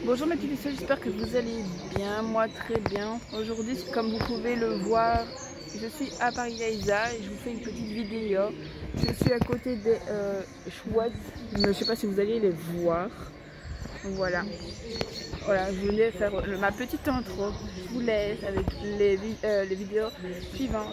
Bonjour mes petits bisous, j'espère que vous allez bien, moi très bien. Aujourd'hui, comme vous pouvez le voir, je suis à Paris-Gaïza et je vous fais une petite vidéo. Je suis à côté des chouettes, je ne sais pas si vous allez les voir. Voilà, je voulais faire ma petite intro. Je vous laisse avec les vidéos suivantes.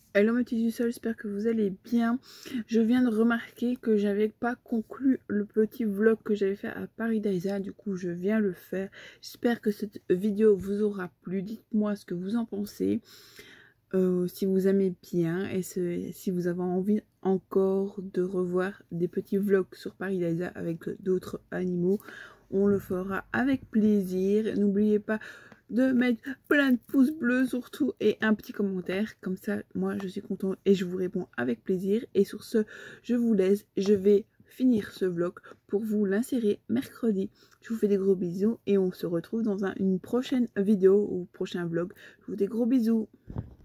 Hello mes petits sol, j'espère que vous allez bien. Je viens de remarquer que j'avais pas conclu le petit vlog que j'avais fait à Paris Daiza. Du coup je viens le faire. J'espère que cette vidéo vous aura plu. Dites-moi ce que vous en pensez. Si vous aimez bien et si vous avez envie encore de revoir des petits vlogs sur Paris Daiza avec d'autres animaux, on le fera avec plaisir. N'oubliez pas de mettre plein de pouces bleus surtout et un petit commentaire, comme ça moi je suis contente et je vous réponds avec plaisir. Et sur ce je vous laisse, je vais finir ce vlog pour vous l'insérer mercredi. Je vous fais des gros bisous et on se retrouve dans une prochaine vidéo ou prochain vlog. Je vous fais des gros bisous.